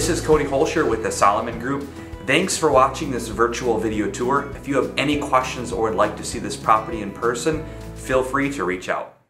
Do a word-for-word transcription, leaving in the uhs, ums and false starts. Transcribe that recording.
This is Cody Holscher with the Solomon Group. Thanks for watching this virtual video tour. If you have any questions or would like to see this property in person, feel free to reach out.